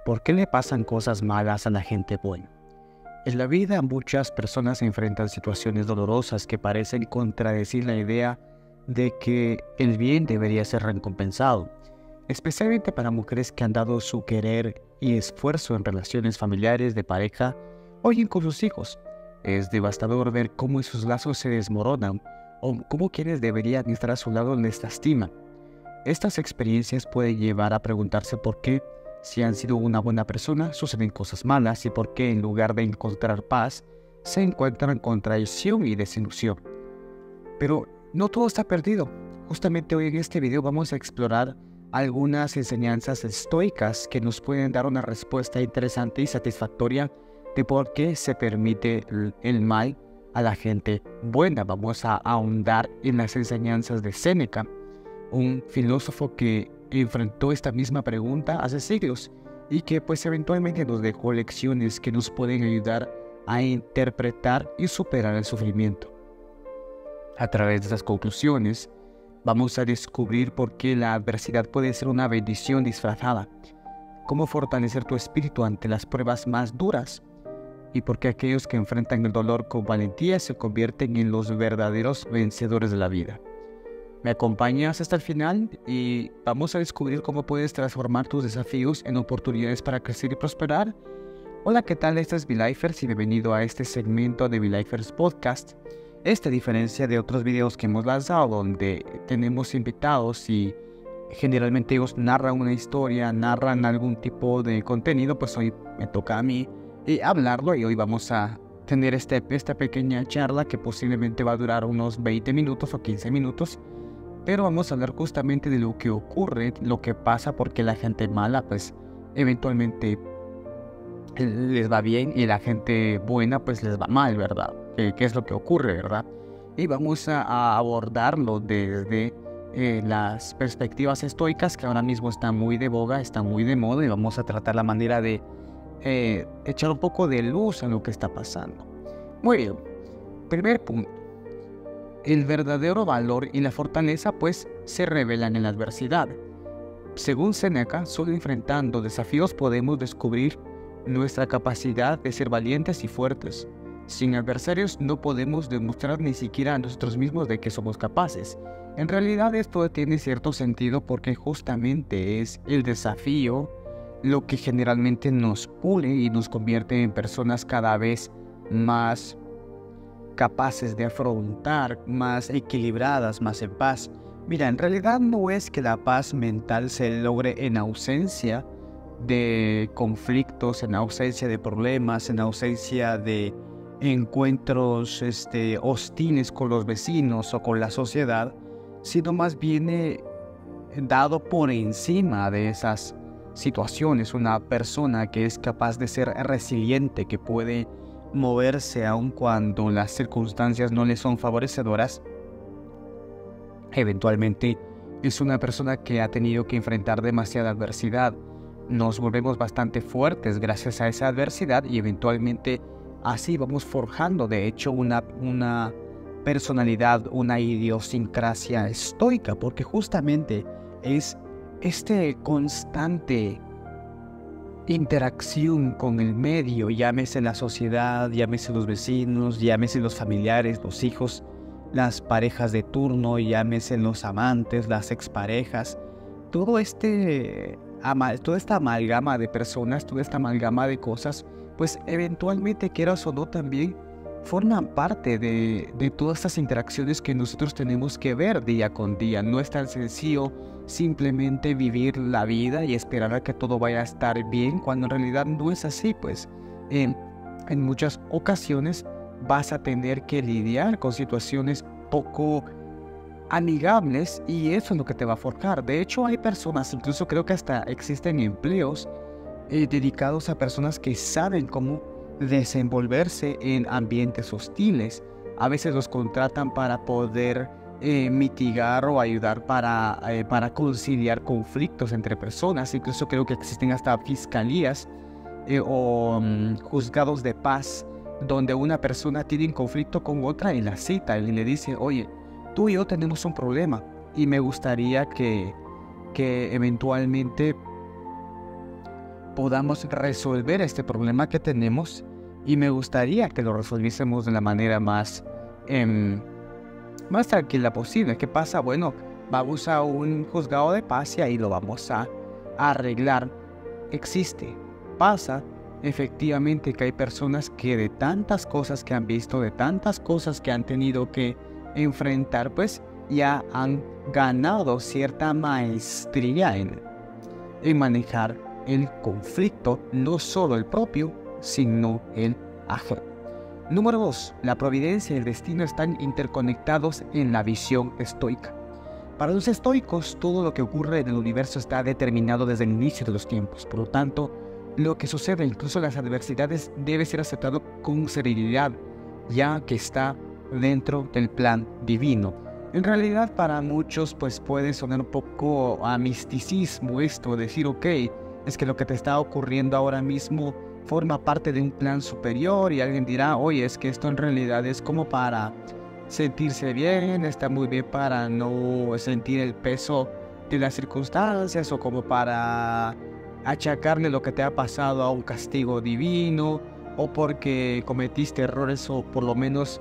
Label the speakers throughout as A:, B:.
A: ¿Por qué le pasan cosas malas a la gente buena? En la vida muchas personas se enfrentan situaciones dolorosas que parecen contradecir la idea de que el bien debería ser recompensado, especialmente para mujeres que han dado su querer y esfuerzo en relaciones familiares, de pareja o bien con sus hijos. Es devastador ver cómo esos lazos se desmoronan o cómo quienes deberían estar a su lado les lastiman. Estas experiencias pueden llevar a preguntarse por qué, si han sido una buena persona, suceden cosas malas y por qué en lugar de encontrar paz, se encuentran con traición y desilusión. Pero no todo está perdido. Justamente hoy en este video vamos a explorar algunas enseñanzas estoicas que nos pueden dar una respuesta interesante y satisfactoria de por qué se permite el mal a la gente buena. Vamos a ahondar en las enseñanzas de Séneca, un filósofo que enfrentó esta misma pregunta hace siglos y que pues eventualmente nos dejó lecciones que nos pueden ayudar a interpretar y superar el sufrimiento. A través de estas conclusiones vamos a descubrir por qué la adversidad puede ser una bendición disfrazada, cómo fortalecer tu espíritu ante las pruebas más duras y por qué aquellos que enfrentan el dolor con valentía se convierten en los verdaderos vencedores de la vida. ¿Me acompañas hasta el final? Y vamos a descubrir cómo puedes transformar tus desafíos en oportunidades para crecer y prosperar. Hola, ¿qué tal? Este es VLifers y bienvenido a este segmento de VLifers Podcast. Esta diferencia de otros videos que hemos lanzado donde tenemos invitados y generalmente ellos narran una historia, narran algún tipo de contenido, pues hoy me toca a mí hablarlo y hoy vamos a tener esta pequeña charla que posiblemente va a durar unos 20 minutos o 15 minutos. Pero vamos a hablar justamente de lo que ocurre, lo que pasa, porque la gente mala pues eventualmente les va bien y la gente buena pues les va mal, ¿verdad? ¿Qué es lo que ocurre, verdad? Y vamos a abordarlo desde las perspectivas estoicas que ahora mismo están muy de boga, están muy de moda y vamos a tratar la manera de echar un poco de luz a lo que está pasando. Muy bien, primer punto. El verdadero valor y la fortaleza pues se revelan en la adversidad. Según Séneca, solo enfrentando desafíos podemos descubrir nuestra capacidad de ser valientes y fuertes. Sin adversarios no podemos demostrar ni siquiera a nosotros mismos de que somos capaces. En realidad esto tiene cierto sentido porque justamente es el desafío lo que generalmente nos pule y nos convierte en personas cada vez más capaces de afrontar, más equilibradas, más en paz. Mira, en realidad no es que la paz mental se logre en ausencia de conflictos, en ausencia de problemas, en ausencia de encuentros hostiles con los vecinos o con la sociedad, sino más bien dado por encima de esas situaciones. Una persona que es capaz de ser resiliente, que puede moverse aun cuando las circunstancias no le son favorecedoras, eventualmente es una persona que ha tenido que enfrentar demasiada adversidad. Nos volvemos bastante fuertes gracias a esa adversidad y eventualmente así vamos forjando de hecho una personalidad, una idiosincrasia estoica, porque justamente es este constante interacción con el medio, llámese la sociedad, llámese los vecinos, llámese los familiares, los hijos, las parejas de turno, llámese los amantes, las exparejas, toda esta amalgama de personas, toda esta amalgama de cosas, pues eventualmente, quieras o no, también forman parte de todas estas interacciones que nosotros tenemos que ver día con día. No es tan sencillo simplemente vivir la vida y esperar a que todo vaya a estar bien, cuando en realidad no es así, pues en muchas ocasiones vas a tener que lidiar con situaciones poco amigables y eso es lo que te va a forjar. De hecho, hay personas, incluso creo que hasta existen empleos dedicados a personas que saben cómo desenvolverse en ambientes hostiles. A veces los contratan para poder mitigar o ayudar para conciliar conflictos entre personas. Incluso creo que existen hasta fiscalías o juzgados de paz donde una persona tiene un conflicto con otra y la cita y le dice: oye, tú y yo tenemos un problema y me gustaría que eventualmente podamos resolver este problema que tenemos, y me gustaría que lo resolviésemos de la manera más tranquila posible. ¿Qué pasa? Bueno, vamos a un juzgado de paz y ahí lo vamos a arreglar. Pasa efectivamente que hay personas que de tantas cosas que han visto, de tantas cosas que han tenido que enfrentar, pues ya han ganado cierta maestría en manejar el conflicto, no solo el propio, sino el ajeno. Número 2. La providencia y el destino están interconectados en la visión estoica. Para los estoicos, todo lo que ocurre en el universo está determinado desde el inicio de los tiempos. Por lo tanto, lo que sucede, incluso las adversidades, debe ser aceptado con serenidad, ya que está dentro del plan divino. En realidad, para muchos, pues puede sonar un poco a misticismo esto, decir, ok, es que lo que te está ocurriendo ahora mismo forma parte de un plan superior, y alguien dirá, oye, es que esto en realidad es como para sentirse bien, está muy bien para no sentir el peso de las circunstancias, o como para achacarle lo que te ha pasado a un castigo divino, o porque cometiste errores, o por lo menos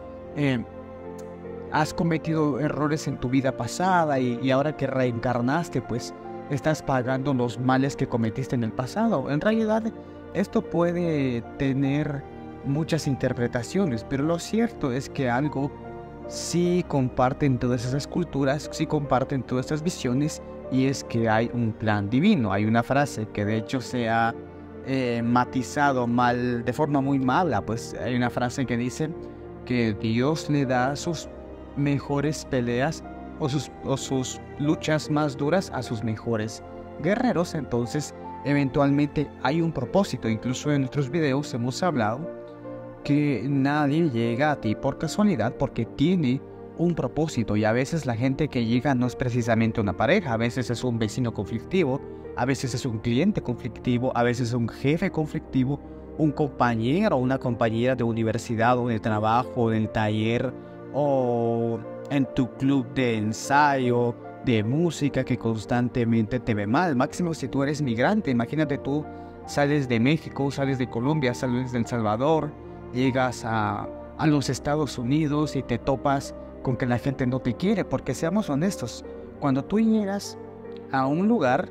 A: has cometido errores en tu vida pasada, y ahora que reencarnaste, pues estás pagando los males que cometiste en el pasado. En realidad, esto puede tener muchas interpretaciones, pero lo cierto es que algo sí comparten todas esas culturas, sí comparten todas estas visiones, y es que hay un plan divino. Hay una frase que de hecho se ha matizado mal, de forma muy mala, pues hay una frase que dice que Dios le da sus mejores peleas o sus luchas más duras a sus mejores guerreros. Entonces, eventualmente hay un propósito. Incluso en nuestros videos hemos hablado que nadie llega a ti por casualidad, porque tiene un propósito. Y a veces la gente que llega no es precisamente una pareja, a veces es un vecino conflictivo, a veces es un cliente conflictivo, a veces es un jefe conflictivo, un compañero o una compañera de universidad o de trabajo, del taller, o en tu club de ensayo, de música, que constantemente te ve mal. Máximo si tú eres migrante, imagínate, tú sales de México, sales de Colombia, sales de El Salvador, llegas a los Estados Unidos y te topas con que la gente no te quiere, porque seamos honestos, cuando tú llegas a un lugar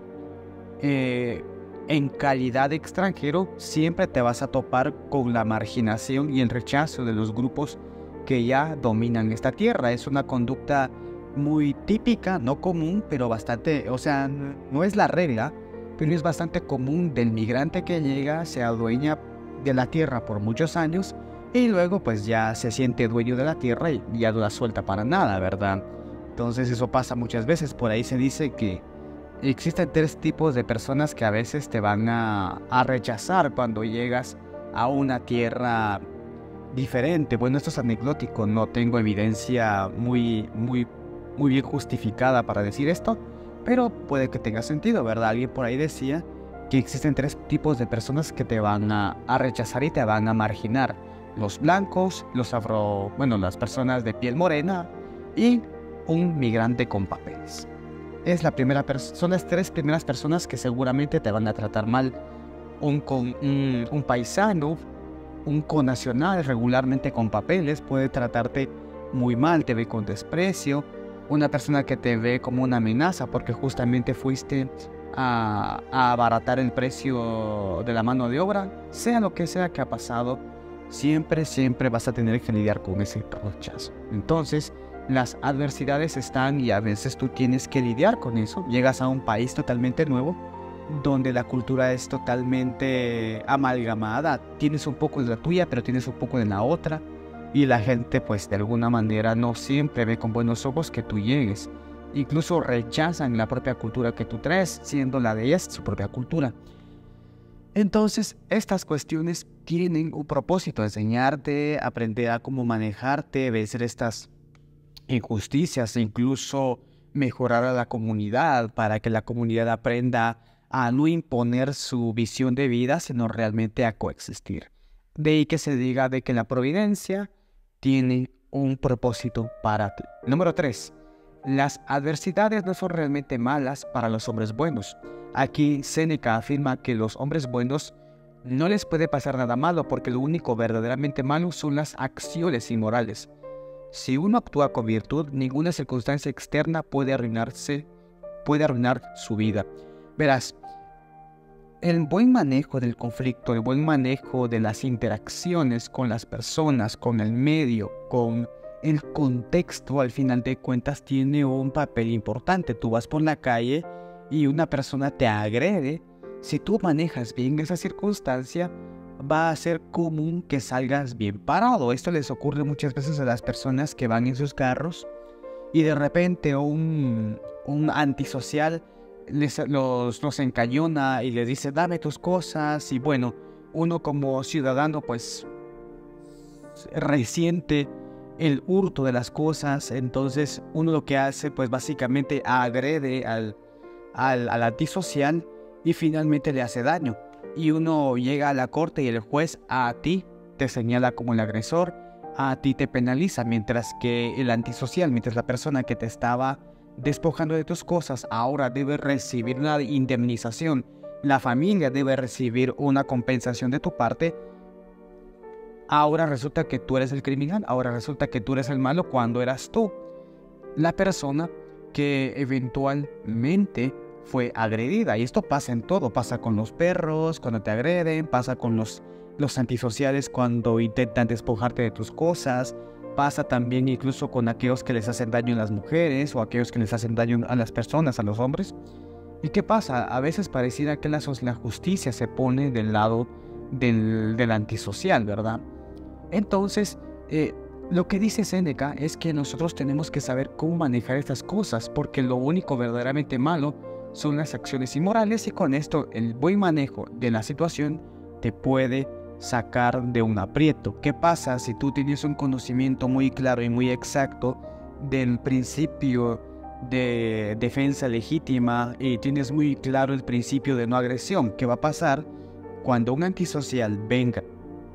A: en calidad de extranjero, siempre te vas a topar con la marginación y el rechazo de los grupos que ya dominan esta tierra. Es una conducta muy típica, no común, pero bastante, o sea, no es la regla, pero es bastante común del migrante que llega, se adueña de la tierra por muchos años y luego pues ya se siente dueño de la tierra y ya no la suelta para nada, ¿verdad? Entonces eso pasa muchas veces. Por ahí se dice que existen 3 tipos de personas que a veces te van a rechazar cuando llegas a una tierra diferente. Bueno, esto es anecdótico, no tengo evidencia muy bien justificada para decir esto, pero puede que tenga sentido, ¿verdad? Alguien por ahí decía que existen 3 tipos de personas que te van a rechazar y te van a marginar: los blancos, las personas de piel morena y un migrante con papeles. Son las 3 primeras personas que seguramente te van a tratar mal. Un paisano, un connacional regularmente con papeles puede tratarte muy mal, te ve con desprecio. Una persona que te ve como una amenaza porque justamente fuiste a abaratar el precio de la mano de obra. Sea lo que sea que ha pasado, siempre vas a tener que lidiar con ese rechazo. Entonces, las adversidades están y a veces tú tienes que lidiar con eso. Llegas a un país totalmente nuevo, donde la cultura es totalmente amalgamada. Tienes un poco de la tuya, pero tienes un poco de la otra. Y la gente, pues de alguna manera, no siempre ve con buenos ojos que tú llegues. Incluso rechazan la propia cultura que tú traes, siendo la de ellas su propia cultura. Entonces, estas cuestiones tienen un propósito: enseñarte, aprender a cómo manejarte, vencer estas injusticias e incluso mejorar a la comunidad, para que la comunidad aprenda a no imponer su visión de vida, sino realmente a coexistir. De ahí que se diga de que la providencia tiene un propósito para ti. Número 3. Las adversidades no son realmente malas para los hombres buenos. Aquí Séneca afirma que los hombres buenos no les puede pasar nada malo porque lo único verdaderamente malo son las acciones inmorales. Si uno actúa con virtud, ninguna circunstancia externa puede arruinar su vida. Verás, el buen manejo del conflicto, el buen manejo de las interacciones con las personas, con el medio, con el contexto, al final de cuentas tiene un papel importante. Tú vas por la calle y una persona te agrede. Si tú manejas bien esa circunstancia, va a ser común que salgas bien parado. Esto les ocurre muchas veces a las personas que van en sus carros y de repente un antisocial los encañona y les dice dame tus cosas, y bueno, uno como ciudadano pues resiente el hurto de las cosas. Entonces uno lo que hace pues básicamente agrede al antisocial y finalmente le hace daño, y uno llega a la corte y el juez a ti te señala como el agresor, a ti te penaliza, mientras que el antisocial, mientras la persona que te estaba despojando de tus cosas ahora debe recibir una indemnización, la familia debe recibir una compensación de tu parte, ahora resulta que tú eres el criminal, ahora resulta que tú eres el malo cuando eras tú la persona que eventualmente fue agredida. Y esto pasa en todo, pasa con los perros cuando te agreden, pasa con los antisociales cuando intentan despojarte de tus cosas, pasa también incluso con aquellos que les hacen daño a las mujeres o aquellos que les hacen daño a las personas, a los hombres. ¿Y qué pasa? A veces pareciera que la justicia se pone del lado del antisocial, ¿verdad? Entonces, lo que dice Séneca es que nosotros tenemos que saber cómo manejar estas cosas, porque lo único verdaderamente malo son las acciones inmorales, y con esto el buen manejo de la situación te puede sacar de un aprieto. ¿Qué pasa si tú tienes un conocimiento muy claro y muy exacto del principio de defensa legítima y tienes muy claro el principio de no agresión? ¿Qué va a pasar cuando un antisocial venga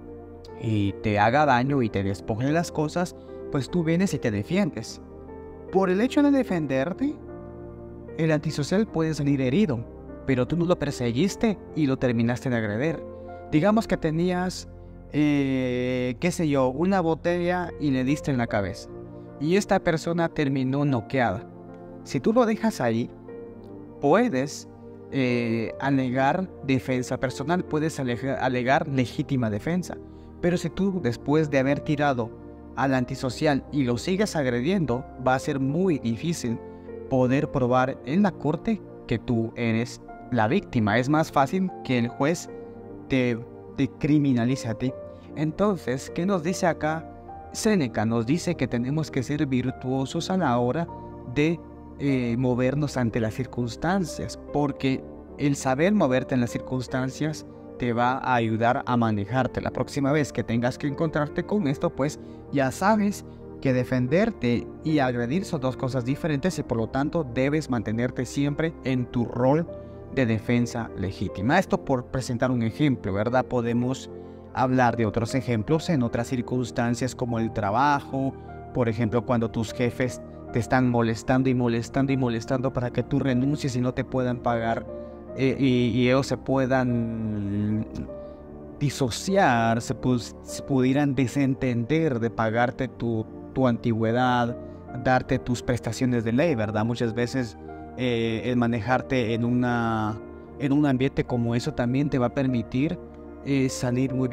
A: y te haga daño y te despoje de las cosas? Pues tú vienes y te defiendes. Por el hecho de defenderte, el antisocial puede salir herido, pero tú no lo perseguiste y lo terminaste de agredir. Digamos que tenías, qué sé yo, una botella y le diste en la cabeza, y esta persona terminó noqueada. Si tú lo dejas ahí, puedes alegar defensa personal, puedes alegar legítima defensa. Pero si tú, después de haber tirado al antisocial y lo sigues agrediendo, va a ser muy difícil poder probar en la corte que tú eres la víctima. Es más fácil que el juez te criminalice a ti. Entonces, ¿qué nos dice acá Séneca? Nos dice que tenemos que ser virtuosos a la hora de movernos ante las circunstancias, porque el saber moverte en las circunstancias te va a ayudar a manejarte. La próxima vez que tengas que encontrarte con esto, pues ya sabes que defenderte y agredir son dos cosas diferentes, y por lo tanto debes mantenerte siempre en tu rol de defensa legítima. Esto por presentar un ejemplo, ¿verdad? Podemos hablar de otros ejemplos en otras circunstancias como el trabajo, por ejemplo, cuando tus jefes te están molestando y molestando y molestando para que tú renuncies y no te puedan pagar, y ellos se puedan disociar, se pudieran desentender de pagarte tu antigüedad, darte tus prestaciones de ley, ¿verdad? Muchas veces el manejarte en un ambiente como eso también te va a permitir salir muy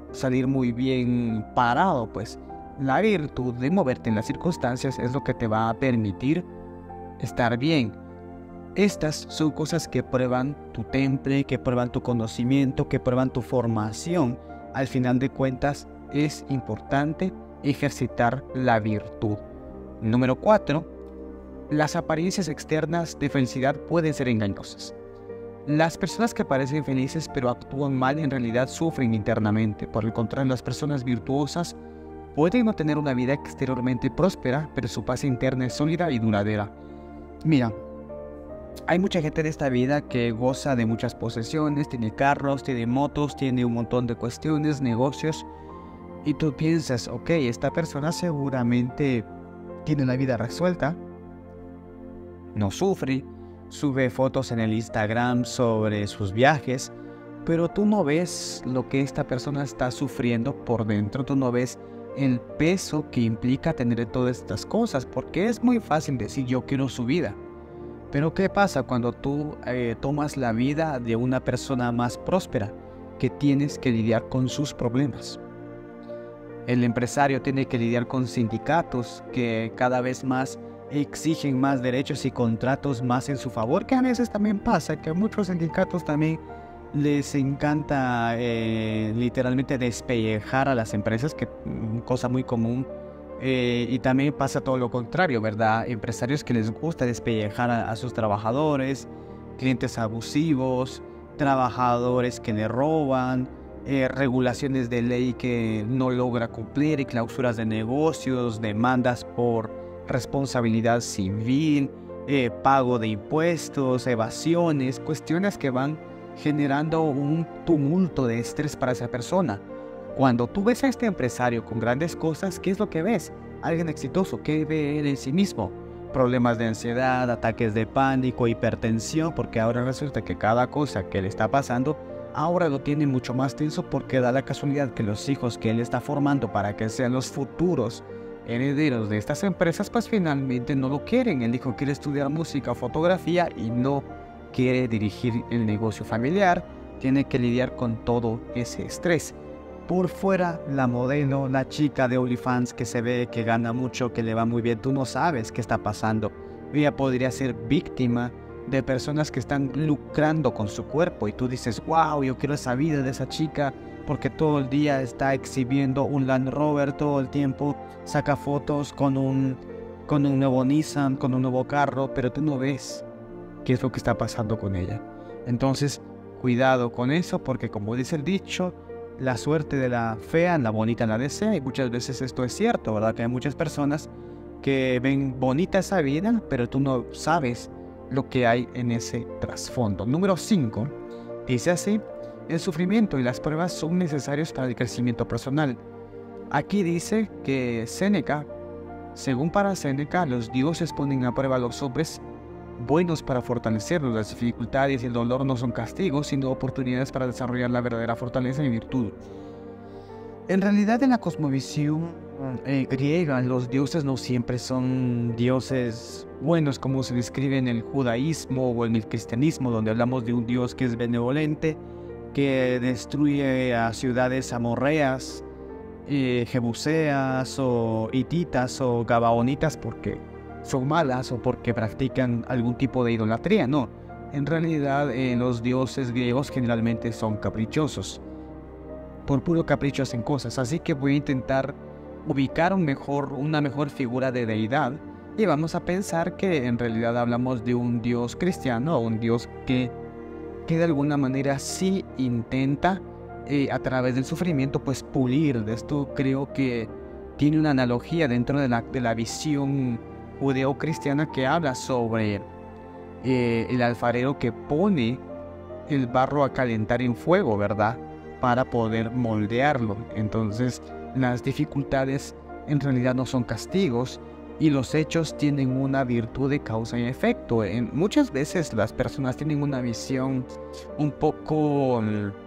A: bien parado. Pues la virtud de moverte en las circunstancias es lo que te va a permitir estar bien. Estas son cosas que prueban tu temple, que prueban tu conocimiento, que prueban tu formación. Al final de cuentas, es importante ejercitar la virtud. Número 4. Las apariencias externas de felicidad pueden ser engañosas. Las personas que parecen felices pero actúan mal en realidad sufren internamente. Por el contrario, las personas virtuosas pueden no tener una vida exteriormente próspera, pero su paz interna es sólida y duradera. Mira, hay mucha gente en esta vida que goza de muchas posesiones, tiene carros, tiene motos, tiene un montón de cuestiones, negocios, y tú piensas, ok, esta persona seguramente tiene la vida resuelta, no sufre, sube fotos en el Instagram sobre sus viajes, pero tú no ves lo que esta persona está sufriendo por dentro, tú no ves el peso que implica tener todas estas cosas, porque es muy fácil decir yo quiero su vida. Pero ¿qué pasa cuando tú tomas la vida de una persona más próspera, que tienes que lidiar con sus problemas? El empresario tiene que lidiar con sindicatos que cada vez más exigen más derechos y contratos más en su favor, que a veces también pasa que a muchos sindicatos también les encanta literalmente despellejar a las empresas, que cosa muy común. Y también pasa todo lo contrario, ¿verdad? Empresarios que les gusta despellejar a sus trabajadores, clientes abusivos, trabajadores que le roban, regulaciones de ley que no logra cumplir y clausuras de negocios, demandas por responsabilidad civil, pago de impuestos, evasiones, cuestiones que van generando un tumulto de estrés para esa persona. Cuando tú ves a este empresario con grandes cosas, ¿qué es lo que ves? Alguien exitoso, ¿qué ve él en sí mismo? Problemas de ansiedad, ataques de pánico, hipertensión, porque ahora resulta que cada cosa que le está pasando, ahora lo tiene mucho más tenso, porque da la casualidad que los hijos que él está formando para que sean los futuros herederos de estas empresas, pues finalmente no lo quieren. El hijo quiere estudiar música o fotografía y no quiere dirigir el negocio familiar, tiene que lidiar con todo ese estrés. Por fuera, la modelo, la chica de OnlyFans que se ve que gana mucho, que le va muy bien, tú no sabes qué está pasando. Ella podría ser víctima de personas que están lucrando con su cuerpo y tú dices, wow, yo quiero esa vida de esa chica, porque todo el día está exhibiendo un Land Rover, todo el tiempo saca fotos con un nuevo Nissan, con un nuevo carro, pero tú no ves qué es lo que está pasando con ella. Entonces, cuidado con eso, porque como dice el dicho, la suerte de la fea, la bonita la desea, y muchas veces esto es cierto, ¿verdad? Que hay muchas personas que ven bonita esa vida, pero tú no sabes lo que hay en ese trasfondo. Número 5, dice así: el sufrimiento y las pruebas son necesarios para el crecimiento personal. Aquí dice que Séneca, según para Séneca, los dioses ponen a prueba a los hombres buenos para fortalecerlos. Las dificultades y el dolor no son castigos, sino oportunidades para desarrollar la verdadera fortaleza y virtud. En realidad, en la cosmovisión griega, los dioses no siempre son dioses buenos como se describe en el judaísmo o en el cristianismo, donde hablamos de un dios que es benevolente, que destruye a ciudades amorreas, jebuseas o hititas o gabaonitas porque son malas o porque practican algún tipo de idolatría. No, en realidad los dioses griegos generalmente son caprichosos. Por puro capricho hacen cosas, así que voy a intentar ubicar una mejor figura de deidad y vamos a pensar que en realidad hablamos de un dios cristiano o un dios que de alguna manera sí intenta a través del sufrimiento pues pulir. De esto creo que tiene una analogía dentro de la visión judeo-cristiana que habla sobre el alfarero que pone el barro a calentar en fuego, ¿verdad? Para poder moldearlo. Entonces, las dificultades en realidad no son castigos y los hechos tienen una virtud de causa y efecto. Muchas veces las personas tienen una visión un poco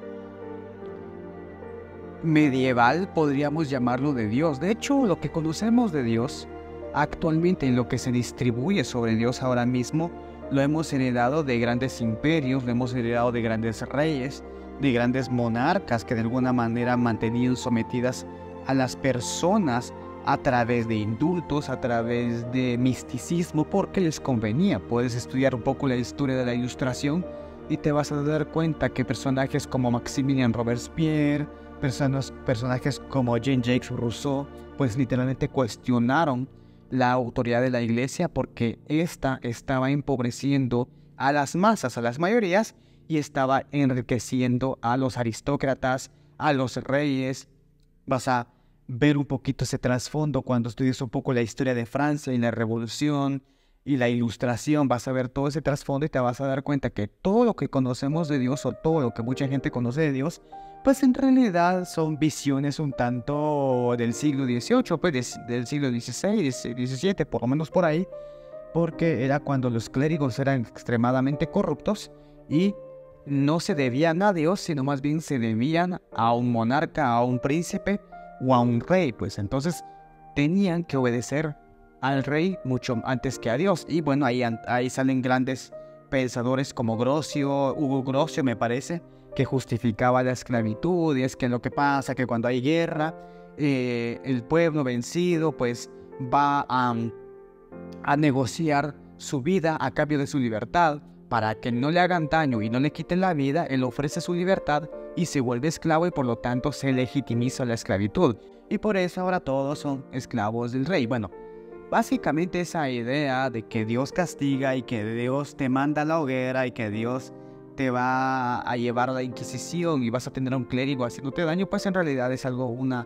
A: medieval, podríamos llamarlo, de Dios. De hecho, lo que conocemos de Dios actualmente, en lo que se distribuye sobre Dios ahora mismo, lo hemos heredado de grandes imperios, lo hemos heredado de grandes reyes, de grandes monarcas que de alguna manera mantenían sometidas a las personas a través de indultos, a través de misticismo, porque les convenía. Puedes estudiar un poco la historia de la Ilustración y te vas a dar cuenta que personajes como Maximilien Robespierre, personajes como Jean-Jacques Rousseau, pues literalmente cuestionaron la autoridad de la iglesia porque ésta estaba empobreciendo a las masas, a las mayorías, y estaba enriqueciendo a los aristócratas, a los reyes. Vas a ver un poquito ese trasfondo cuando estudies un poco la historia de Francia y la Revolución y la Ilustración. Vas a ver todo ese trasfondo y te vas a dar cuenta que todo lo que conocemos de Dios, o todo lo que mucha gente conoce de Dios, pues en realidad son visiones un tanto del siglo XVIII, pues del siglo XVI, XVII, por lo menos por ahí, porque era cuando los clérigos eran extremadamente corruptos y no se debían a Dios, sino más bien se debían a un monarca, a un príncipe o a un rey. Pues entonces tenían que obedecer al rey mucho antes que a Dios. Y bueno, ahí salen grandes pensadores como Hugo Grocio me parece, que justificaba la esclavitud. Y es que lo que pasa que cuando hay guerra, el pueblo vencido pues va a negociar su vida a cambio de su libertad. Para que no le hagan daño y no le quiten la vida, él ofrece su libertad y se vuelve esclavo, y por lo tanto se legitimiza la esclavitud. Y por eso ahora todos son esclavos del rey. Bueno, básicamente esa idea de que Dios castiga y que Dios te manda a la hoguera y que Dios te va a llevar a la Inquisición y vas a tener a un clérigo haciéndote daño, pues en realidad es algo,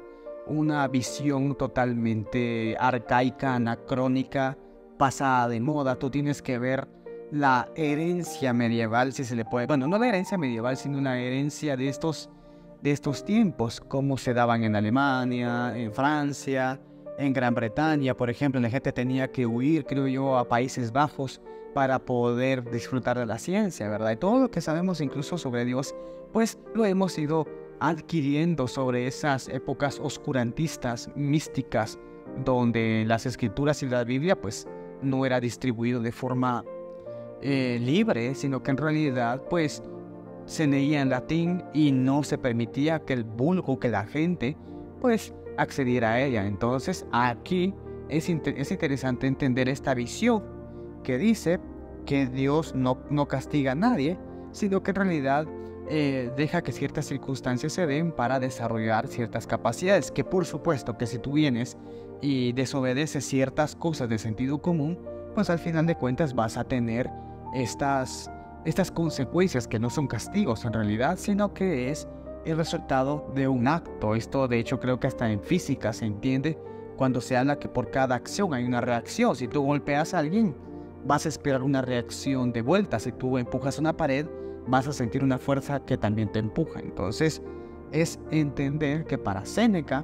A: una visión totalmente arcaica, anacrónica, pasada de moda. Tú tienes que ver la herencia medieval, si se le puede, bueno, no la herencia medieval, sino una herencia de estos tiempos, cómo se daban en Alemania, en Francia, en Gran Bretaña, por ejemplo. La gente tenía que huir, creo yo, a Países Bajos para poder disfrutar de la ciencia, ¿verdad? Y todo lo que sabemos incluso sobre Dios, pues lo hemos ido adquiriendo sobre esas épocas oscurantistas, místicas, donde las escrituras y la Biblia, pues, no era distribuido de forma libre, sino que en realidad pues se leía en latín y no se permitía que el vulgo, que la gente pues accediera a ella. Entonces aquí es interesante entender esta visión que dice que Dios no castiga a nadie, sino que en realidad deja que ciertas circunstancias se den para desarrollar ciertas capacidades, que por supuesto que si tú vienes y desobedeces ciertas cosas de sentido común, pues al final de cuentas vas a tener estas consecuencias que no son castigos en realidad, sino que es el resultado de un acto. Esto de hecho creo que hasta en física se entiende cuando se habla que por cada acción hay una reacción. Si tú golpeas a alguien, vas a esperar una reacción de vuelta. Si tú empujas una pared, vas a sentir una fuerza que también te empuja. Entonces es entender que para Séneca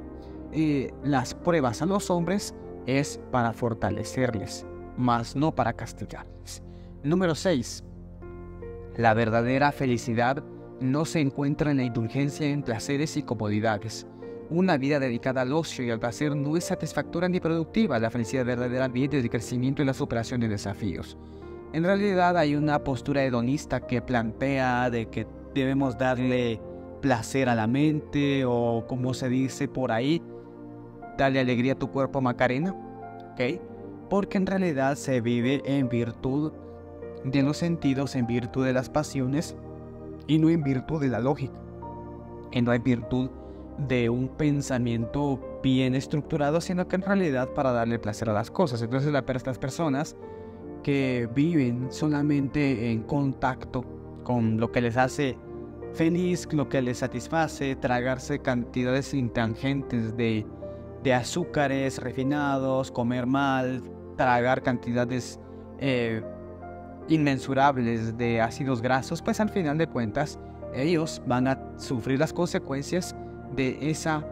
A: las pruebas a los hombres es para fortalecerles, más no para castigarles. Número 6. La verdadera felicidad no se encuentra en la indulgencia en placeres y comodidades. Una vida dedicada al ocio y al placer no es satisfactoria ni productiva. La felicidad verdadera viene del crecimiento y la superación de desafíos. En realidad hay una postura hedonista que plantea de que debemos darle placer a la mente, o como se dice por ahí, dale alegría a tu cuerpo, Macarena, ¿ok? Porque en realidad se vive en virtud de los sentidos, en virtud de las pasiones y no en virtud de la lógica, y no hay virtud de un pensamiento bien estructurado, sino que en realidad para darle placer a las cosas. Entonces estas personas que viven solamente en contacto con lo que les hace feliz, lo que les satisface, tragarse cantidades intangentes de azúcares refinados, comer mal, tragar cantidades inmensurables de ácidos grasos, pues al final de cuentas ellos van a sufrir las consecuencias de esa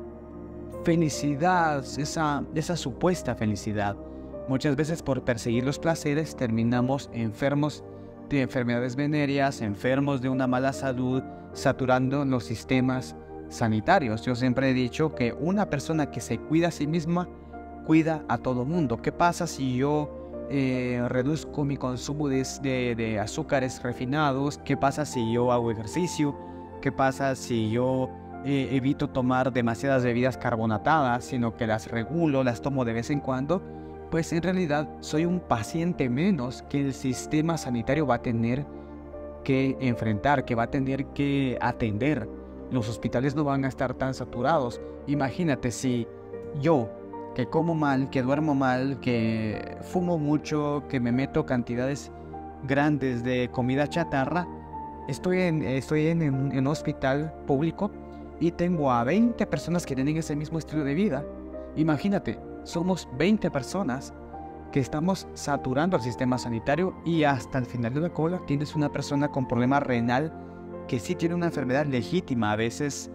A: felicidad, esa supuesta felicidad. Muchas veces por perseguir los placeres terminamos enfermos de enfermedades venéreas, enfermos de una mala salud, saturando los sistemas sanitarios. Yo siempre he dicho que una persona que se cuida a sí misma, cuida a todo mundo. ¿Qué pasa si yo reduzco mi consumo de azúcares refinados? ¿Qué pasa si yo hago ejercicio? ¿Qué pasa si yo evito tomar demasiadas bebidas carbonatadas, sino que las regulo, las tomo de vez en cuando? Pues en realidad soy un paciente menos que el sistema sanitario va a tener que enfrentar, que va a tener que atender. Los hospitales no van a estar tan saturados. Imagínate si yo, que como mal, que duermo mal, que fumo mucho, que me meto cantidades grandes de comida chatarra, estoy en un hospital público y tengo a 20 personas que tienen ese mismo estilo de vida. Imagínate, somos 20 personas que estamos saturando el sistema sanitario, y hasta el final de la cola tienes una persona con problema renal que sí tiene una enfermedad legítima, a veces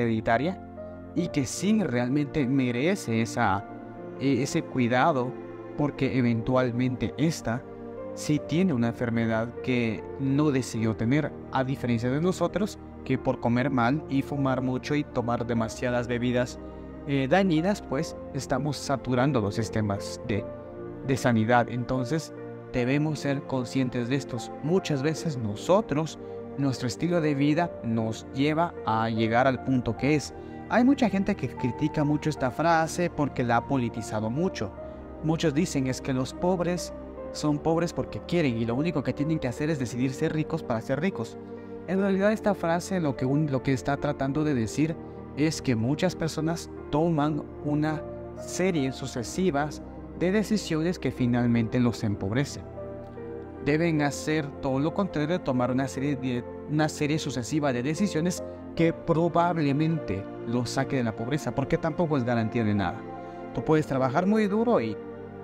A: hereditaria, y que sí realmente merece ese cuidado porque eventualmente esta sí tiene una enfermedad que no decidió tener, a diferencia de nosotros, que por comer mal y fumar mucho y tomar demasiadas bebidas dañinas, pues estamos saturando los sistemas de sanidad. Entonces debemos ser conscientes de estos. Muchas veces nosotros, nuestro estilo de vida nos lleva a llegar al punto que es. Hay mucha gente que critica mucho esta frase porque la ha politizado mucho. Muchos dicen es que los pobres son pobres porque quieren y lo único que tienen que hacer es decidir ser ricos para ser ricos. En realidad esta frase lo que está tratando de decir es que muchas personas toman una serie sucesivas de decisiones que finalmente los empobrecen. Deben hacer todo lo contrario, tomar una serie sucesiva de decisiones que probablemente los saque de la pobreza, porque tampoco es garantía de nada. Tú puedes trabajar muy duro y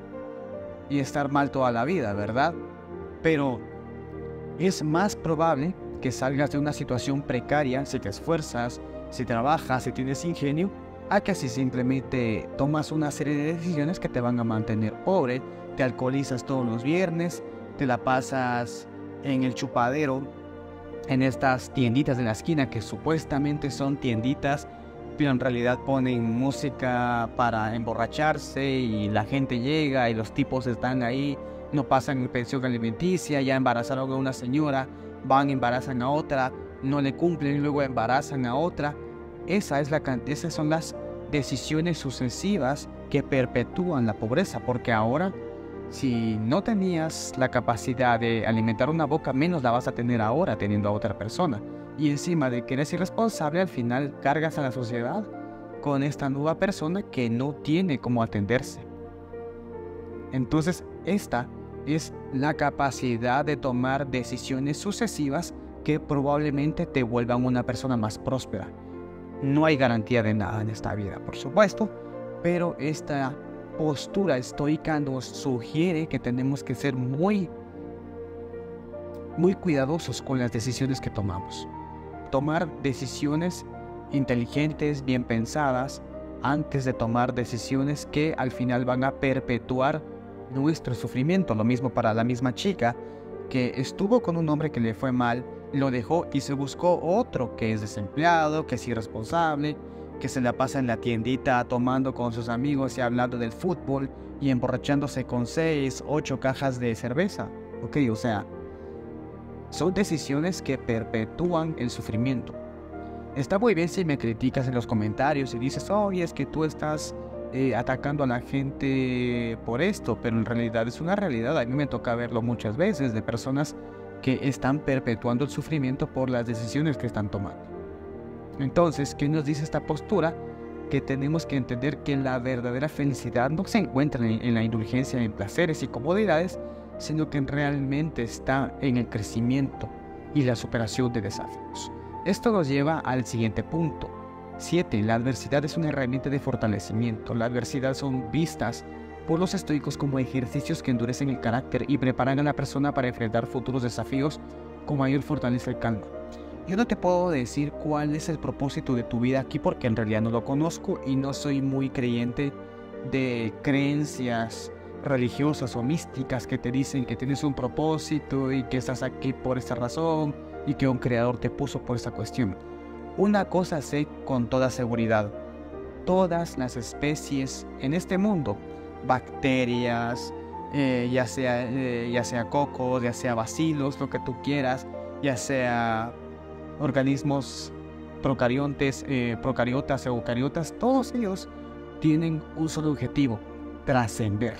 A: estar mal toda la vida, ¿verdad? Pero es más probable que salgas de una situación precaria si te esfuerzas, si trabajas, si tienes ingenio, a que si simplemente tomas una serie de decisiones que te van a mantener pobre, te alcoholizas todos los viernes, te la pasas en el chupadero, en estas tienditas de la esquina que supuestamente son tienditas, pero en realidad ponen música para emborracharse y la gente llega y los tipos están ahí, no pasan pensión alimenticia, ya embarazaron a una señora, van, embarazan a otra, no le cumplen y luego embarazan a otra. Esas son las decisiones sucesivas que perpetúan la pobreza, porque ahora si no tenías la capacidad de alimentar una boca, menos la vas a tener ahora teniendo a otra persona. Y encima de que eres irresponsable, al final cargas a la sociedad con esta nueva persona que no tiene cómo atenderse. Entonces, esta es la capacidad de tomar decisiones sucesivas que probablemente te vuelvan una persona más próspera. No hay garantía de nada en esta vida, por supuesto, pero esta postura estoica nos sugiere que tenemos que ser muy cuidadosos con las decisiones que tomamos. Tomar decisiones inteligentes, bien pensadas, antes de tomar decisiones que al final van a perpetuar nuestro sufrimiento. Lo mismo para la misma chica que estuvo con un hombre que le fue mal, lo dejó y se buscó otro que es desempleado, que es irresponsable, que se la pasa en la tiendita tomando con sus amigos y hablando del fútbol y emborrachándose con 6, 8 cajas de cerveza. Ok, o sea, son decisiones que perpetúan el sufrimiento. Está muy bien si me criticas en los comentarios y dices, oye, es que tú estás atacando a la gente por esto, pero en realidad es una realidad. A mí me toca verlo muchas veces de personas que están perpetuando el sufrimiento por las decisiones que están tomando. Entonces, ¿qué nos dice esta postura? Que tenemos que entender que la verdadera felicidad no se encuentra en la indulgencia en placeres y comodidades, sino que realmente está en el crecimiento y la superación de desafíos. Esto nos lleva al siguiente punto. 7. La adversidad es una herramienta de fortalecimiento. La adversidad son vistas por los estoicos como ejercicios que endurecen el carácter y preparan a la persona para enfrentar futuros desafíos con mayor fortaleza y calma. Yo no te puedo decir cuál es el propósito de tu vida aquí porque en realidad no lo conozco y no soy muy creyente de creencias religiosas o místicas que te dicen que tienes un propósito y que estás aquí por esta razón y que un creador te puso por esta cuestión. Una cosa sé con toda seguridad: todas las especies en este mundo, bacterias, ya sea cocos, ya sea bacilos, lo que tú quieras, ya sea organismos procariotas o eucariotas, todos ellos tienen un solo objetivo: trascender,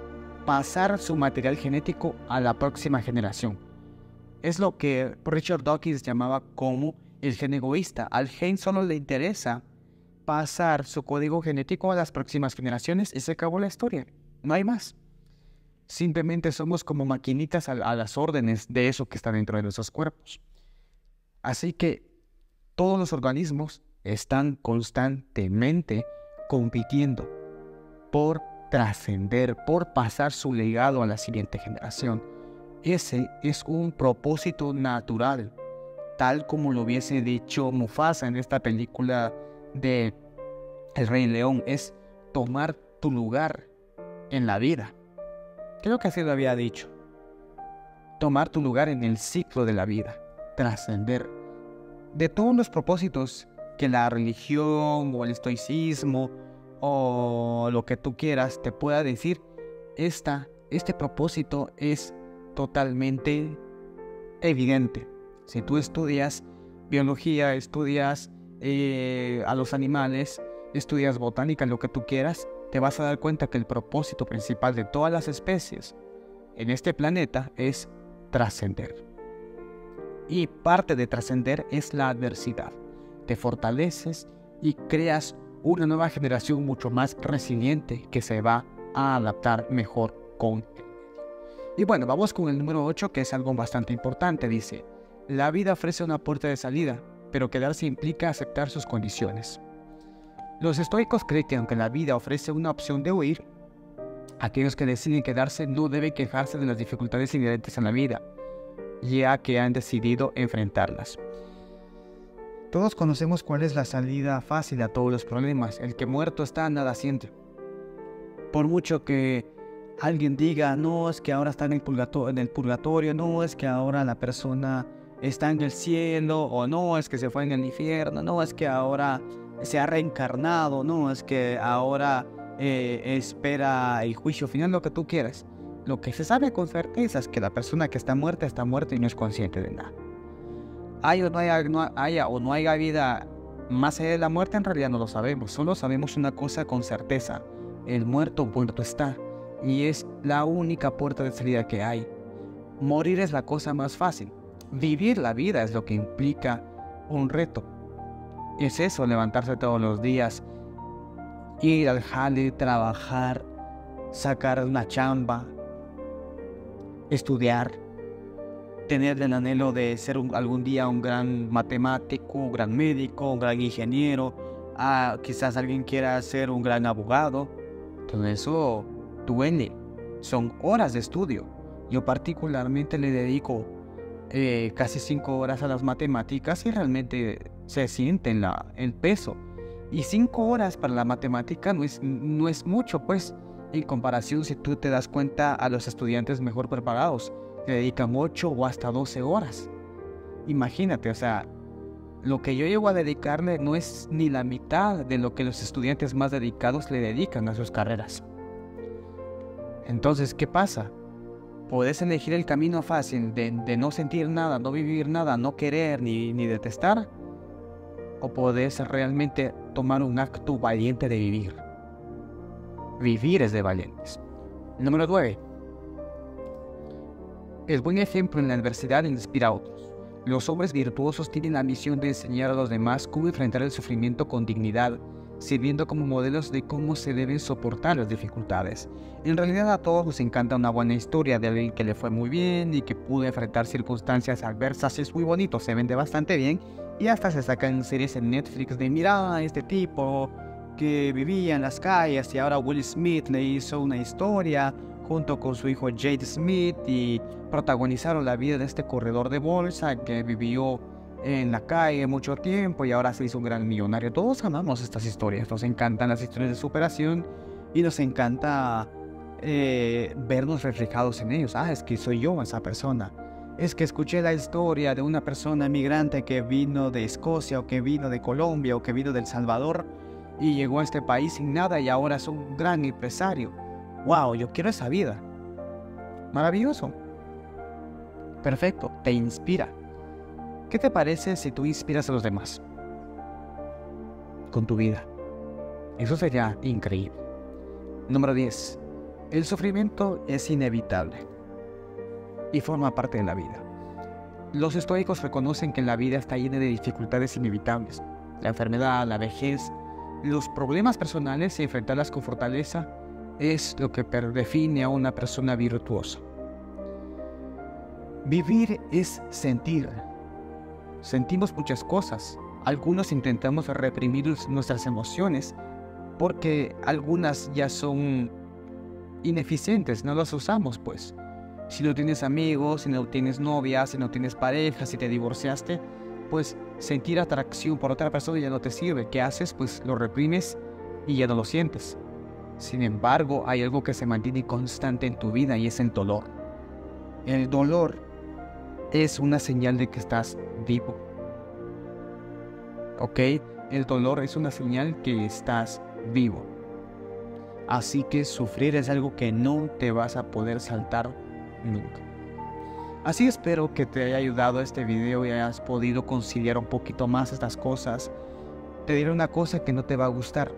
A: pasar su material genético a la próxima generación. Es lo que Richard Dawkins llamaba como el gen egoísta. Al gen solo le interesa pasar su código genético a las próximas generaciones y se acabó la historia. No hay más. Simplemente somos como maquinitas a las órdenes de eso que está dentro de nuestros cuerpos. Así que todos los organismos están constantemente compitiendo por trascender, por pasar su legado a la siguiente generación. Ese es un propósito natural, tal como lo hubiese dicho Mufasa en esta película de El Rey León, es tomar tu lugar en la vida. Creo que así lo había dicho. Tomar tu lugar en el ciclo de la vida, trascender. De todos los propósitos que la religión o el estoicismo o lo que tú quieras te pueda decir, este propósito es totalmente evidente. Si tú estudias biología, estudias a los animales, estudias botánica, lo que tú quieras, te vas a dar cuenta que el propósito principal de todas las especies en este planeta es trascender. Y parte de trascender es la adversidad. Te fortaleces y creas una nueva generación mucho más resiliente que se va a adaptar mejor con el medio. Y bueno, vamos con el número 8, que es algo bastante importante. Dice: la vida ofrece una puerta de salida, pero quedarse implica aceptar sus condiciones. Los estoicos creen que aunque la vida ofrece una opción de huir, aquellos que deciden quedarse no deben quejarse de las dificultades inherentes a la vida, ya que han decidido enfrentarlas. Todos conocemos cuál es la salida fácil a todos los problemas. El que muerto está, nada siente. Por mucho que alguien diga, no, es que ahora está en el purgatorio, no, es que ahora la persona está en el cielo, o no, es que se fue en el infierno, no, es que ahora se ha reencarnado, no, es que ahora espera el juicio final, lo que tú quieras. Lo que se sabe con certeza es que la persona que está muerta y no es consciente de nada. Haya o no haya vida más allá de la muerte, en realidad no lo sabemos. Solo sabemos una cosa con certeza: el muerto está, y es la única puerta de salida que hay. Morir es la cosa más fácil. Vivir la vida es lo que implica un reto. Es eso, levantarse todos los días, ir al jale, trabajar, sacar una chamba, estudiar, tener el anhelo de ser algún día un gran matemático, un gran médico, un gran ingeniero, quizás alguien quiera ser un gran abogado. Todo eso duele, son horas de estudio. Yo particularmente le dedico casi 5 horas a las matemáticas y realmente se siente el peso. Y 5 horas para la matemática no es mucho, pues, en comparación si tú te das cuenta a los estudiantes mejor preparados, que dedican 8 o hasta 12 horas. Imagínate, o sea, lo que yo llego a dedicarle no es ni la mitad de lo que los estudiantes más dedicados le dedican a sus carreras. Entonces, ¿qué pasa? Puedes elegir el camino fácil de no sentir nada, no vivir nada, no querer ni detestar, o puedes realmente tomar un acto valiente de vivir. Vivir es de valientes. Número 9. El buen ejemplo en la adversidad inspira a otros. Los hombres virtuosos tienen la misión de enseñar a los demás cómo enfrentar el sufrimiento con dignidad, sirviendo como modelos de cómo se deben soportar las dificultades. En realidad a todos nos encanta una buena historia de alguien que le fue muy bien y que pudo enfrentar circunstancias adversas. Es muy bonito, se vende bastante bien y hasta se sacan series en Netflix de mira, este tipo que vivía en las calles y ahora Will Smith le hizo una historia junto con su hijo Jade Smith y protagonizaron la vida de este corredor de bolsa que vivió en la calle mucho tiempo y ahora se hizo un gran millonario. Todos amamos estas historias, nos encantan las historias de superación y nos encanta vernos reflejados en ellos. Es que soy yo esa persona. Es que escuché la historia de una persona migrante que vino de Escocia o que vino de Colombia o que vino de El Salvador y llegó a este país sin nada y ahora es un gran empresario. ¡Wow! Yo quiero esa vida. Maravilloso. Perfecto, te inspira. ¿Qué te parece si tú inspiras a los demás con tu vida? Eso sería increíble. Número 10. El sufrimiento es inevitable y forma parte de la vida. Los estoicos reconocen que la vida está llena de dificultades inevitables. La enfermedad, la vejez, los problemas personales y enfrentarlas con fortaleza es lo que define a una persona virtuosa. Vivir es sentir. Sentimos muchas cosas. Algunos intentamos reprimir nuestras emociones porque algunas ya son ineficientes, no las usamos pues. Si no tienes amigos, si no tienes novia, si no tienes pareja, si te divorciaste, pues sentir atracción por otra persona ya no te sirve. ¿Qué haces? Pues lo reprimes y ya no lo sientes. Sin embargo, hay algo que se mantiene constante en tu vida y es el dolor. El dolor es una señal de que estás vivo. ¿Ok? El dolor es una señal que estás vivo. Así que sufrir es algo que no te vas a poder saltar nunca. Así espero que te haya ayudado este video y hayas podido conciliar un poquito más estas cosas. Te diré una cosa que no te va a gustar.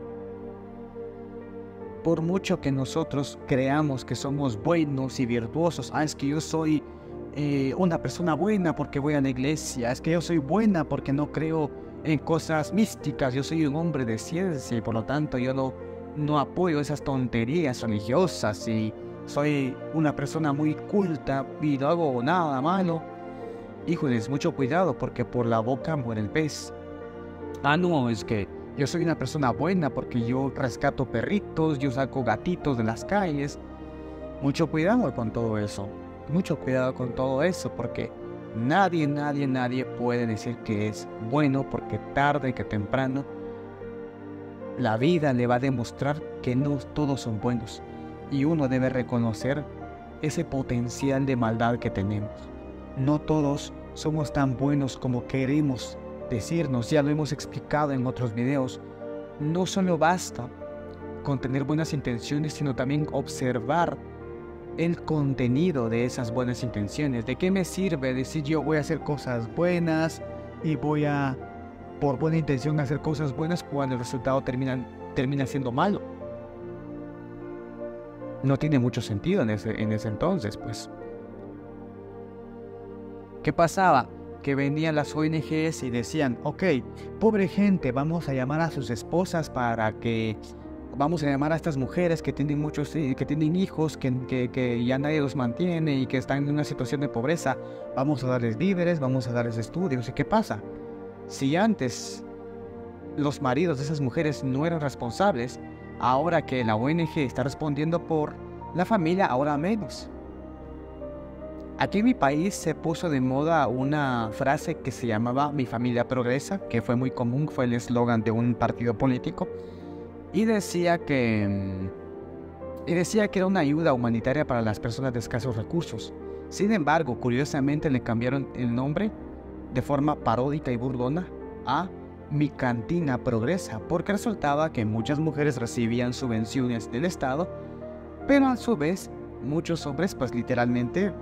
A: Por mucho que nosotros creamos que somos buenos y virtuosos, es que yo soy una persona buena porque voy a la iglesia, es que yo soy buena porque no creo en cosas místicas, yo soy un hombre de ciencia y por lo tanto yo no apoyo esas tonterías religiosas y soy una persona muy culta y no hago nada malo. Híjoles, mucho cuidado porque por la boca muere el pez. No, es que yo soy una persona buena porque yo rescato perritos, yo saco gatitos de las calles. Mucho cuidado con todo eso. Mucho cuidado con todo eso porque nadie puede decir que es bueno porque tarde que temprano la vida le va a demostrar que no todos son buenos. Y uno debe reconocer ese potencial de maldad que tenemos. No todos somos tan buenos como queremos decirnos, ya lo hemos explicado en otros videos. No solo basta con tener buenas intenciones, sino también observar el contenido de esas buenas intenciones. ¿De qué me sirve decir yo voy a hacer cosas buenas y voy a, por buena intención, hacer cosas buenas cuando el resultado termina siendo malo? No tiene mucho sentido en ese entonces, pues. ¿Qué pasaba? Que venían las ONGs y decían, ok, pobre gente, vamos a llamar a sus esposas vamos a llamar a estas mujeres que tienen que tienen hijos, que ya nadie los mantiene y que están en una situación de pobreza, vamos a darles víveres, vamos a darles estudios. ¿Y qué pasa? Si antes los maridos de esas mujeres no eran responsables, ahora que la ONG está respondiendo por la familia, ahora menos. Aquí en mi país se puso de moda una frase que se llamaba "Mi familia progresa", que fue muy común, fue el eslogan de un partido político, y decía que era una ayuda humanitaria para las personas de escasos recursos. Sin embargo, curiosamente le cambiaron el nombre de forma paródica y burlona a "Mi cantina progresa", porque resultaba que muchas mujeres recibían subvenciones del Estado, pero a su vez muchos hombres pues literalmente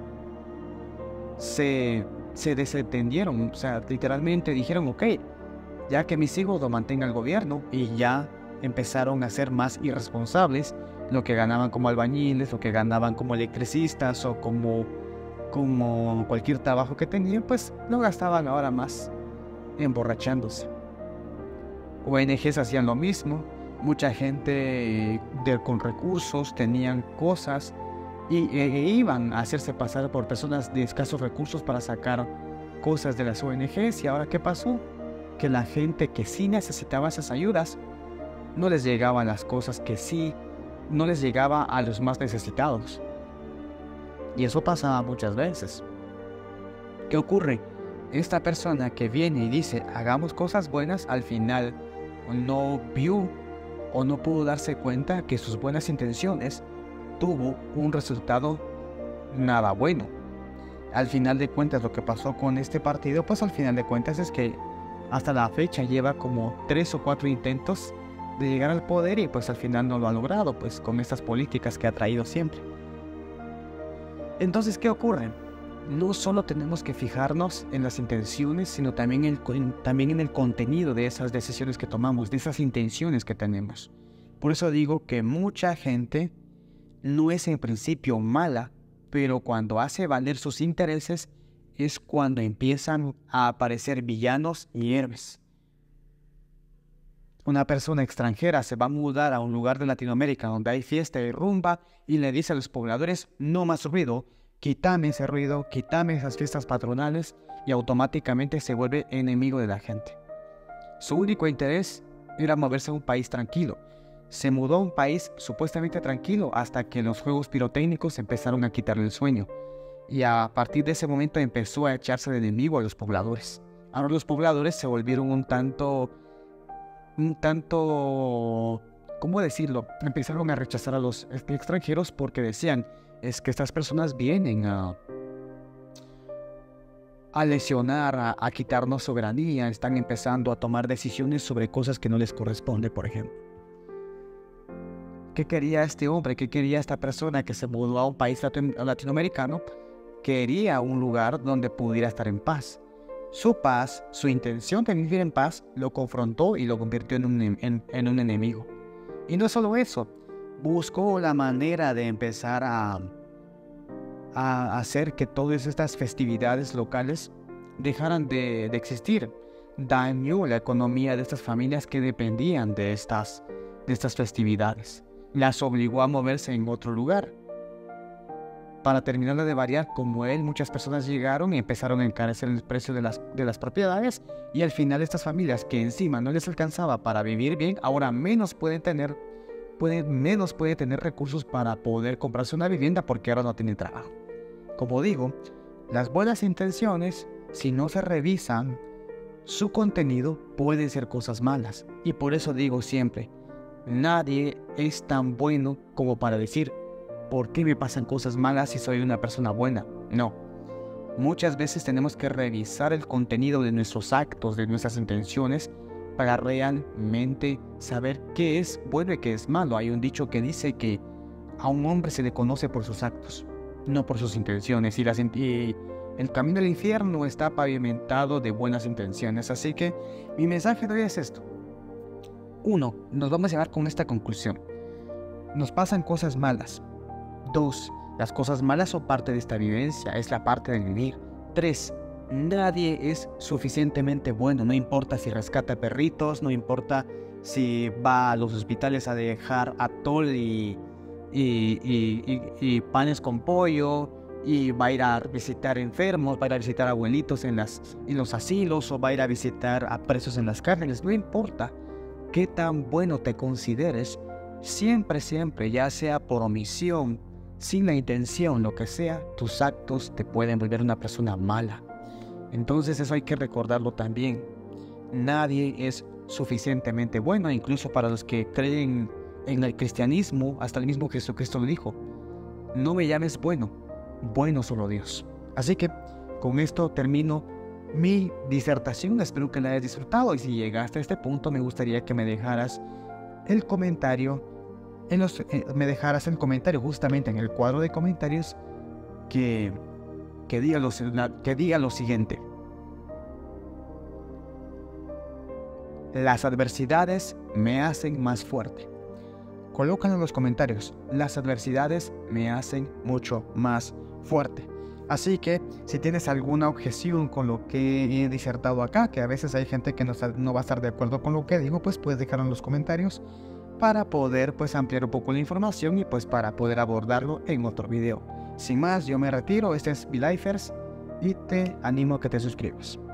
A: se desentendieron, o sea, literalmente dijeron, ok, ya que mis hijos lo mantenga el gobierno, y ya empezaron a ser más irresponsables. Lo que ganaban como albañiles, lo que ganaban como electricistas o como cualquier trabajo que tenían, pues lo gastaban ahora más emborrachándose. ONGs hacían lo mismo, mucha gente con recursos tenían cosas y iban a hacerse pasar por personas de escasos recursos para sacar cosas de las ONGs. ¿Y ahora qué pasó? Que la gente que sí necesitaba esas ayudas no les llegaban las cosas que sí, no les llegaba a los más necesitados. Y eso pasaba muchas veces. ¿Qué ocurre? Esta persona que viene y dice hagamos cosas buenas, al final no vio o no pudo darse cuenta que sus buenas intenciones tuvo un resultado nada bueno. Al final de cuentas, lo que pasó con este partido, pues al final de cuentas es que hasta la fecha lleva como 3 o 4 intentos de llegar al poder y pues al final no lo ha logrado, pues con estas políticas que ha traído siempre. Entonces, ¿qué ocurre? No solo tenemos que fijarnos en las intenciones, sino también en el contenido de esas decisiones que tomamos, de esas intenciones que tenemos. Por eso digo que mucha gente no es en principio mala, pero cuando hace valer sus intereses es cuando empiezan a aparecer villanos y héroes. Una persona extranjera se va a mudar a un lugar de Latinoamérica donde hay fiesta y rumba y le dice a los pobladores, no más ruido, quítame ese ruido, quítame esas fiestas patronales, y automáticamente se vuelve enemigo de la gente. Su único interés era moverse a un país tranquilo. Se mudó a un país supuestamente tranquilo hasta que los juegos pirotécnicos empezaron a quitarle el sueño. Y a partir de ese momento empezó a echarse de enemigo a los pobladores. Ahora los pobladores se volvieron un tanto ¿cómo decirlo? Empezaron a rechazar a los extranjeros porque decían, es que estas personas vienen a lesionar, a quitarnos soberanía, están empezando a tomar decisiones sobre cosas que no les corresponde, por ejemplo. ¿Qué quería este hombre? ¿Qué quería esta persona que se mudó a un país latinoamericano? Quería un lugar donde pudiera estar en paz. Su paz, su intención de vivir en paz, lo confrontó y lo convirtió en un enemigo. Y no solo eso, buscó la manera de empezar a hacer que todas estas festividades locales dejaran de existir. Dañó la economía de estas familias que dependían de estas festividades. Las obligó a moverse en otro lugar. Para terminar de variar, como él, muchas personas llegaron y empezaron a encarecer el precio de las propiedades, y al final estas familias que encima no les alcanzaba para vivir bien, ahora menos pueden tener recursos para poder comprarse una vivienda porque ahora no tienen trabajo. Como digo, las buenas intenciones, si no se revisan su contenido, pueden ser cosas malas. Y por eso digo siempre, nadie es tan bueno como para decir, ¿por qué me pasan cosas malas si soy una persona buena? No. Muchas veces tenemos que revisar el contenido de nuestros actos, de nuestras intenciones, para realmente saber qué es bueno y qué es malo. Hay un dicho que dice que a un hombre se le conoce por sus actos, no por sus intenciones. Y el camino al infierno está pavimentado de buenas intenciones. Así que mi mensaje de hoy es esto. 1. Nos vamos a llevar con esta conclusión. Nos pasan cosas malas. 2. Las cosas malas son parte de esta vivencia, es la parte de vivir. 3. Nadie es suficientemente bueno, no importa si rescata perritos, no importa si va a los hospitales a dejar atol y panes con pollo, y va a ir a visitar enfermos, va a ir a visitar abuelitos en los asilos, o va a ir a visitar a presos en las cárceles. No importa qué tan bueno te consideres, siempre, ya sea por omisión, sin la intención, lo que sea, tus actos te pueden volver una persona mala. Entonces eso hay que recordarlo también. Nadie es suficientemente bueno, incluso para los que creen en el cristianismo, hasta el mismo Jesucristo lo dijo: no me llames bueno, bueno solo Dios. Así que con esto termino mi disertación, espero que la hayas disfrutado, y si llegaste a este punto me gustaría que me dejaras el comentario, justamente en el cuadro de comentarios que diga lo siguiente: las adversidades me hacen más fuerte. Colócalo en los comentarios: las adversidades me hacen mucho más fuerte. Así que si tienes alguna objeción con lo que he disertado acá, que a veces hay gente que no va a estar de acuerdo con lo que digo, pues puedes dejarlo en los comentarios para poder ampliar un poco la información y para poder abordarlo en otro video. Sin más, yo me retiro. Este es VLifers y te animo a que te suscribas.